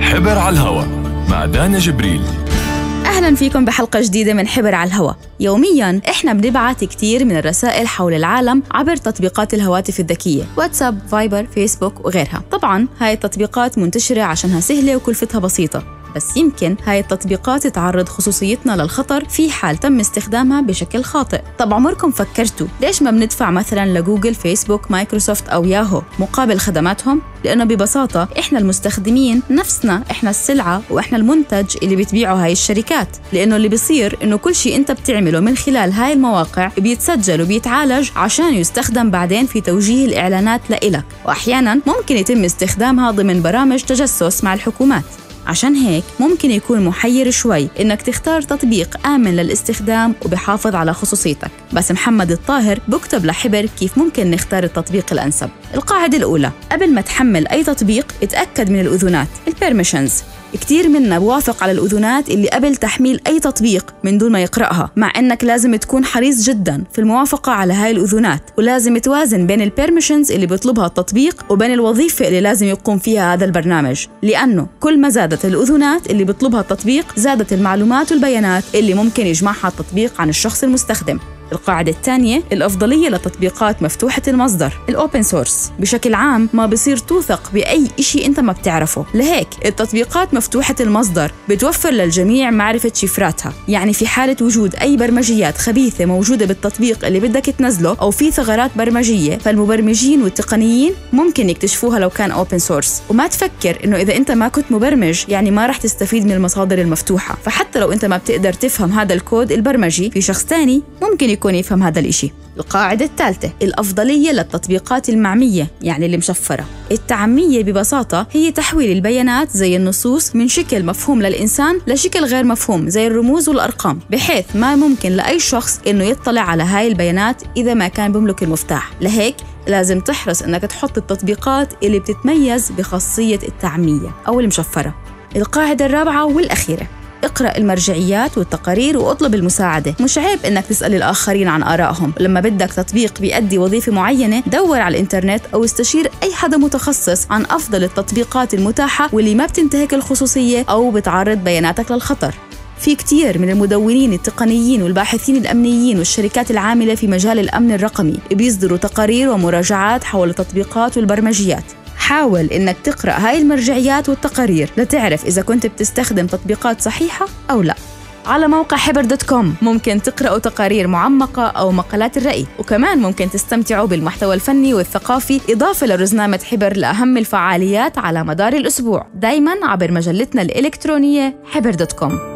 حبر على الهوا مع دانا جبريل. أهلاً فيكم بحلقة جديدة من حبر على الهوا. يومياً إحنا بنبعت كتير من الرسائل حول العالم عبر تطبيقات الهواتف الذكية، واتساب، فايبر، فيسبوك وغيرها. طبعاً هاي التطبيقات منتشرة عشانها سهلة وكلفتها بسيطة، بس يمكن هاي التطبيقات تعرض خصوصيتنا للخطر في حال تم استخدامها بشكل خاطئ. طب عمركم فكرتوا ليش ما بندفع مثلاً لجوجل، فيسبوك، مايكروسوفت أو ياهو مقابل خدماتهم؟ لأنه ببساطة إحنا المستخدمين نفسنا، إحنا السلعة وإحنا المنتج اللي بتبيعه هاي الشركات. لأنه اللي بيصير إنه كل شيء أنت بتعمله من خلال هاي المواقع بيتسجل وبيتعالج عشان يستخدم بعدين في توجيه الإعلانات لإلك، وأحياناً ممكن يتم استخدامها ضمن برامج تجسس مع الحكومات. عشان هيك ممكن يكون محير شوي إنك تختار تطبيق آمن للاستخدام وبحافظ على خصوصيتك. بس محمد الطاهر بكتب لحبر كيف ممكن نختار التطبيق الأنسب. القاعدة الأولى: قبل ما تحمل أي تطبيق اتأكد من الأذونات، البيرميشنز. كتير منا بوافق على الأذونات اللي قبل تحميل أي تطبيق من دون ما يقرأها، مع إنك لازم تكون حريص جدا في الموافقة على هاي الأذونات، ولازم توازن بين البيرميشنز اللي بيطلبها التطبيق وبين الوظيفة اللي لازم يقوم فيها هذا البرنامج، لأنه كل ما زادت الأذونات اللي بيطلبها التطبيق زادت المعلومات والبيانات اللي ممكن يجمعها التطبيق عن الشخص المستخدم. القاعدة الثانية: الأفضلية لتطبيقات مفتوحة المصدر، الأوبن سورس. بشكل عام ما بصير توثق بأي إشي أنت ما بتعرفه، لهيك التطبيقات مفتوحة المصدر بتوفر للجميع معرفة شفراتها. يعني في حالة وجود أي برمجيات خبيثة موجودة بالتطبيق اللي بدك تنزله أو في ثغرات برمجية، فالمبرمجين والتقنيين ممكن يكتشفوها لو كان أوبن سورس. وما تفكر إنه إذا أنت ما كنت مبرمج يعني ما رح تستفيد من المصادر المفتوحة، فحتى لو أنت ما بتقدر تفهم هذا الكود البرمجي، في شخص تاني ممكن يكون يفهم هذا الإشي. القاعدة الثالثة: الأفضلية للتطبيقات المعمية، يعني اللي مشفرة. التعمية ببساطة هي تحويل البيانات زي النصوص من شكل مفهوم للإنسان لشكل غير مفهوم زي الرموز والأرقام، بحيث ما ممكن لأي شخص إنه يطلع على هاي البيانات إذا ما كان بيملك المفتاح. لهيك لازم تحرص إنك تحط التطبيقات اللي بتتميز بخاصية التعمية أو المشفرة. القاعدة الرابعة والأخيرة: اقرأ المرجعيات والتقارير واطلب المساعدة. مش عيب إنك تسأل الآخرين عن آرائهم. لما بدك تطبيق بيأدي وظيفة معينة دور على الإنترنت أو استشير أي حدا متخصص عن أفضل التطبيقات المتاحة واللي ما بتنتهك الخصوصية أو بتعرض بياناتك للخطر. في كتير من المدونين التقنيين والباحثين الأمنيين والشركات العاملة في مجال الأمن الرقمي بيصدروا تقارير ومراجعات حول التطبيقات والبرمجيات. حاول إنك تقرأ هاي المرجعيات والتقارير لتعرف إذا كنت بتستخدم تطبيقات صحيحة أو لا. على موقع حبر.com ممكن تقرأوا تقارير معمقة أو مقالات الرأي، وكمان ممكن تستمتعوا بالمحتوى الفني والثقافي إضافة لرزنامة حبر لأهم الفعاليات على مدار الأسبوع، دايماً عبر مجلتنا الإلكترونية حبر.com.